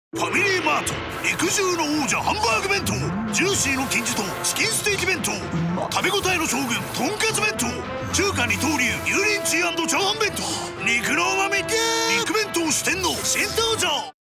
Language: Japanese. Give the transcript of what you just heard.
ファミリーマート肉汁の王者ハンバーグ弁当、ジューシーの金字塔チキンステーキ弁当、食べ応えの将軍とんかつ弁当、中華二刀流油淋鶏&チャーハン弁当、肉のうまみ肉弁当四天王新登場。